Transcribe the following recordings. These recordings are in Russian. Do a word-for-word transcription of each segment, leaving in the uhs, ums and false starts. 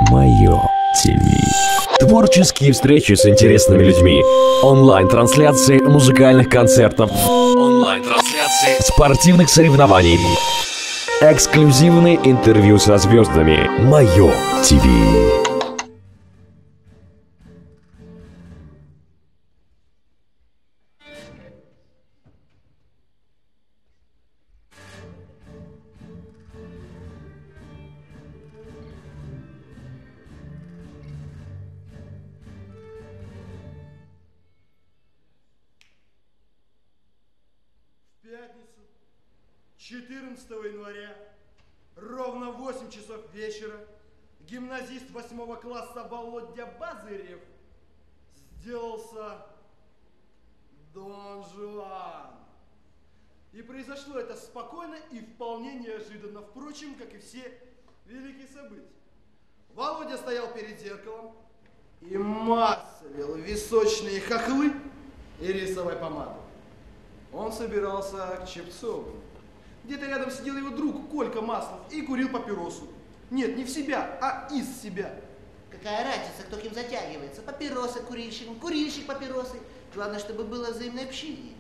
Мое ТВ. Творческие встречи с интересными людьми. Онлайн-трансляции музыкальных концертов. Онлайн-трансляции спортивных соревнований. Эксклюзивные интервью со звездами. Мое ТВ. четырнадцатого января, ровно в восемь часов вечера, гимназист восьмого класса Володя Базырев сделался Дон Жуан. И произошло это спокойно и вполне неожиданно, впрочем, как и все великие события. Володя стоял перед зеркалом и маслил височные хохлы и рисовой помадой. Он собирался к Чепцову. Где-то рядом сидел его друг Колька Маслов и курил папиросу. Нет, не в себя, а из себя. Какая разница, кто кем затягивается? Папироса курильщиком, курильщик папиросы. Главное, чтобы было взаимное общение.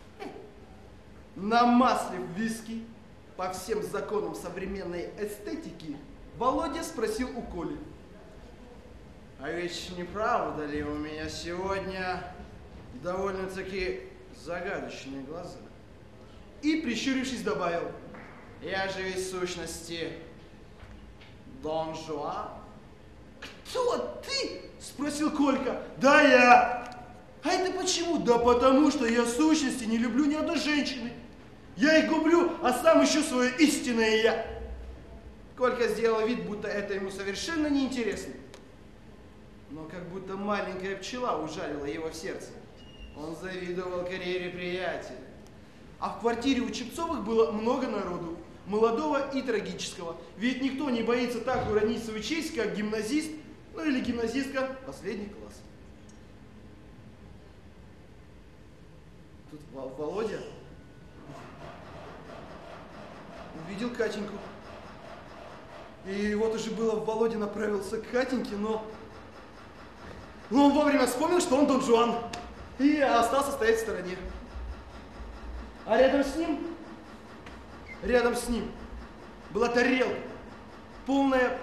Намаслив виски по всем законам современной эстетики, Володя спросил у Коли: а ведь не правда ли у меня сегодня довольно-таки загадочные глаза? И, прищурившись, добавил: я же ведь в сущности Дон Жуан. Кто ты? Спросил Колька. Да я. А это почему? Да потому что я в сущности не люблю ни одной женщины. Я их гублю, а сам ищу свое истинное я. Колька сделал вид, будто это ему совершенно неинтересно. Но как будто маленькая пчела ужалила его в сердце. Он завидовал карьере приятеля. А в квартире у Чепцовых было много народу, молодого и трагического. Ведь никто не боится так уронить свою честь, как гимназист, ну или гимназистка последних классов. Тут Володя увидел Катеньку. И вот уже было Володя направился к Катеньке, но... но он вовремя вспомнил, что он Дон Жуан, и остался стоять в стороне. А рядом с ним, рядом с ним была тарелка, полная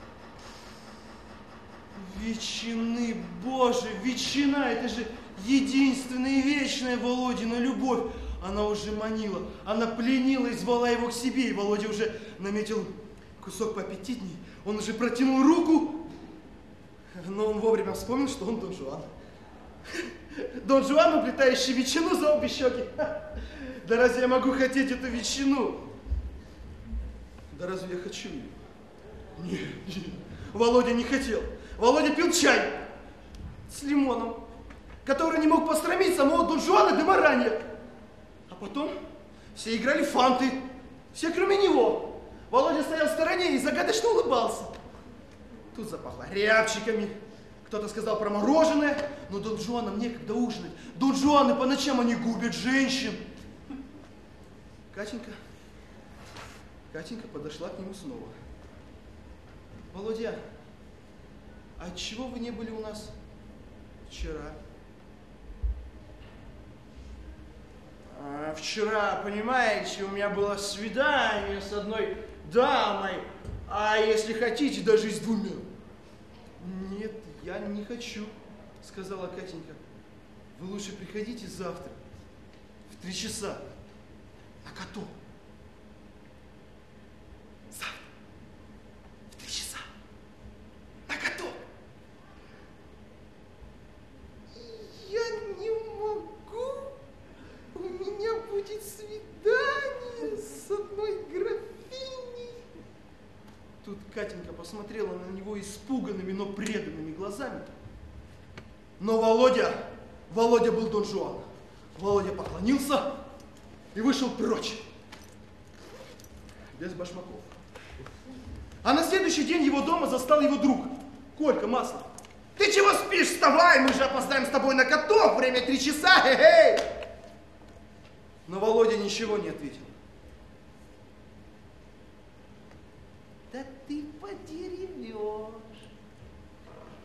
ветчины. Боже, ветчина, это же единственная и вечная Володина любовь. Она уже манила, она пленила и звала его к себе. И Володя уже наметил кусок поаппетитней. Он уже протянул руку, но он вовремя вспомнил, что он Дон Жуан. Дон Жуан, уплетающий ветчину за обе щеки. Да разве я могу хотеть эту ветчину? Да разве я хочу ее? Нет, нет. Володя не хотел. Володя пил чай с лимоном, который не мог посрамиться, мол, Дон Жуана де Маранья. А потом все играли в фанты. Все, кроме него. Володя стоял в стороне и загадочно улыбался. Тут запахло рябчиками. Кто-то сказал про мороженое, но Дон Жуанам некогда ужинать. Дон Жуаны по ночам они губят женщин. Катенька, Катенька подошла к нему снова. Володя, а отчего вы не были у нас вчера? А, вчера, понимаете, у меня было свидание с одной дамой, а если хотите, даже с двумя. Нет, я не хочу, сказала Катенька. Вы лучше приходите завтра в три часа. На каток. Завтра. В три часа. На каток. Я не могу. У меня будет свидание с одной графиней. Тут Катенька посмотрела на него испуганными, но преданными глазами. Но Володя, Володя был Дон Жуан. Володя поклонился и вышел прочь, без башмаков. А на следующий день его дома застал его друг, Колька Маслов. Ты чего спишь? Вставай, мы же опоздаем с тобой на каток, время три часа, хе-хей! Но Володя ничего не ответил. Да ты подеревешь.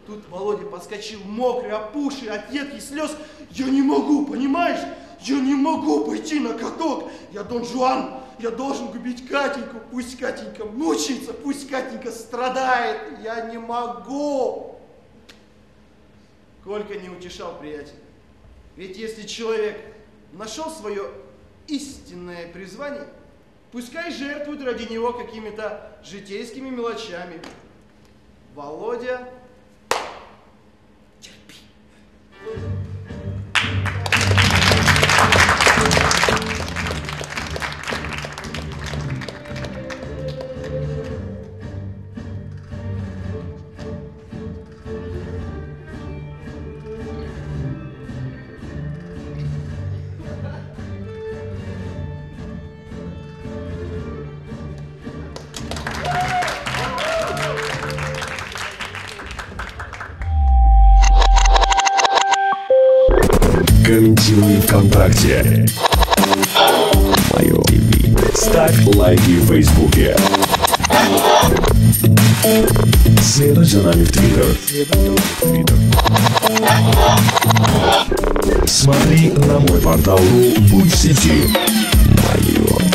Тут Володя подскочил мокрый, опухший от едких слез. Я не могу, понимаешь? Я не могу пойти на каток. Я Дон Жуан. Я должен губить Катеньку. Пусть Катенька мучается, пусть Катенька страдает. Я не могу. Колька не утешал приятеля. Ведь если человек нашел свое истинное призвание, пускай жертвует ради него какими-то житейскими мелочами. Володя, терпи. Комментируй ВКонтакте. Мое ТВ. Ставь лайки в Фейсбуке. Следуй за нами в Твиттер. Смотри на мой портал. Будь в сети. Мое